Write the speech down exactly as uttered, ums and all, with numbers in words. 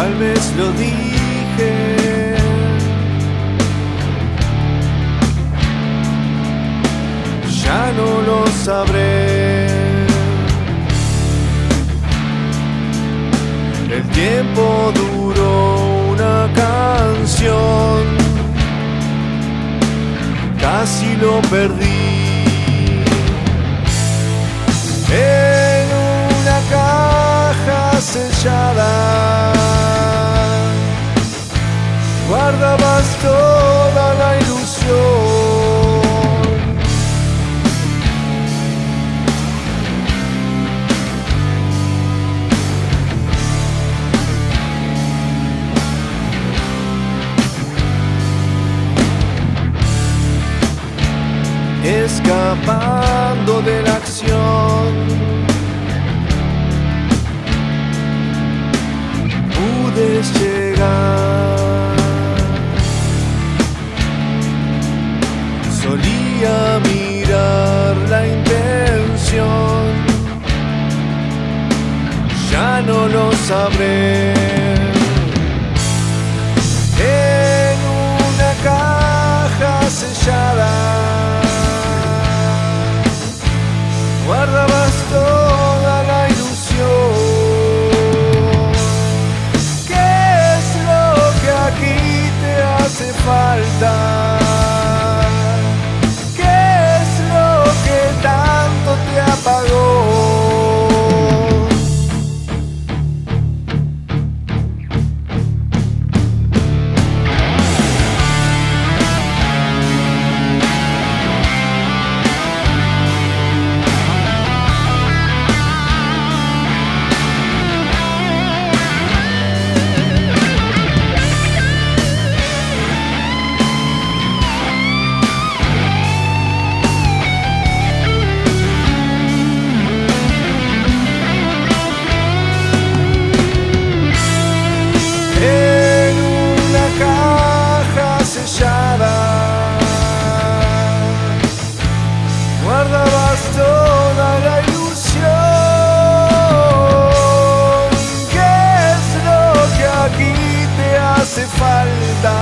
tal vez lo dije. Ya no lo sabré. El tiempo duró una canción, casi lo perdí. En una caja sellada guardabas toda la ilusión. Escapando de la acción, pude llegar. Solía mirar la intención, ya no lo sabré. En una caja sellada guardabas toda la ilusión. ¿Qué es lo que aquí te hace falta? ¿Qué es lo que tanto te apagó? Guardabas toda la ilusión. ¿Qué es lo que aquí te hace falta?